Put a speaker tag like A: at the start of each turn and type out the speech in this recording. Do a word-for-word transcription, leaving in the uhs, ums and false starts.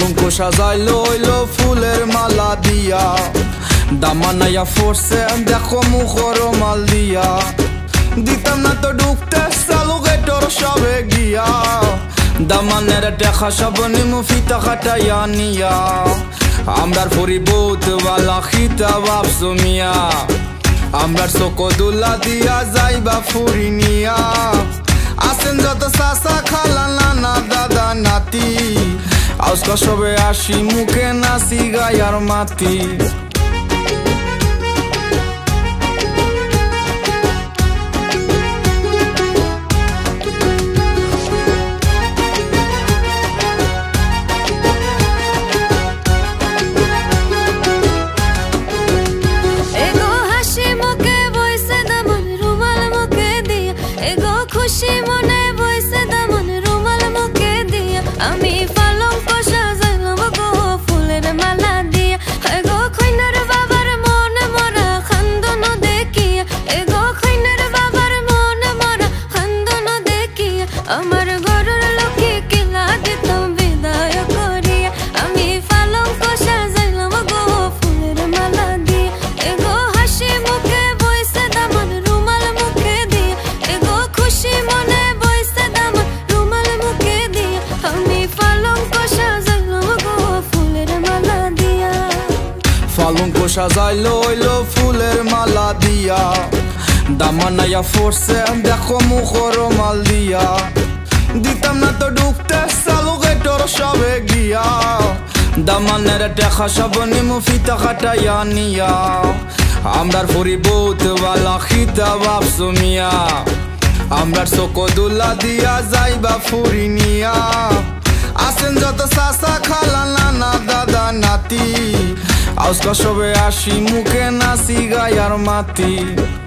A: পালঙ্ক সাজাইলো হইলো ফুলের মালা দিয়া, দামানাইয়া ফোরছে দেখো মুখর মাল দিয়া। দিতাম না তো ঢুকতে চালু গেটর সবে গিয়া, দামানের দেখা সব নিমু ফিতা কাটাইয়া নিয়া। আমরার ফরি বহুত বালা খিতা ভাবছো মিয়া, আমরার চোখো দুলা দিয়া যাইবা ফুরি নিয়া। আসেন যত চাচা খালা নানা দাদা নাতি, আজকা সবে আসি মুখে নাচি গায়ার মাতি।
B: খুশি মনে বইছে দামন রুমাল মুখে দিয়া, আমি পালঙ্ক সাজাইলাম গো ফুলের মালা দিয়া। এগো খৈনার বাবার মনে মরা খান্দন দেখিয়া, এগো খৈনার বাবার মনে মরা খান্দন দেখিয়া। আমার ঘরের লোকে কিলা দিতাম বিদায় করিয়া, আমি পালঙ্ক সাজাইলাম গো ফুলের মালা দিয়া। এগো হাসি মুখে বইছে দামন রুমাল মুখে দিয়া, এগো খুশি মনে বইছে দামন রুমাল মুখে দিয়া। আমি পালঙ্ক সাজাইলাম গো ফুলের মালা দিয়া।
A: পালঙ্ক সাজাইলো হইলো ফুলের মালা দিয়া, দামানাইয়া ফোরছে দেখো মুখর মাল দিয়া। দিতাম না তো ঢুকতে চালু গেটর সবে গিয়া, দামানের দেখা সব নিমু ফিতা কাটাইয়া নিয়া। আমরার ফরি বহুত বালা খিতা ভাবছো মিয়া, আমরার চোখো দুলা দিয়া যাইবা ফুরি নিয়া। আসেন যত চাচা খালা নানা দাদা নাতি, আজকা সবে আসি মুখে নাচি গায়ার মাতি।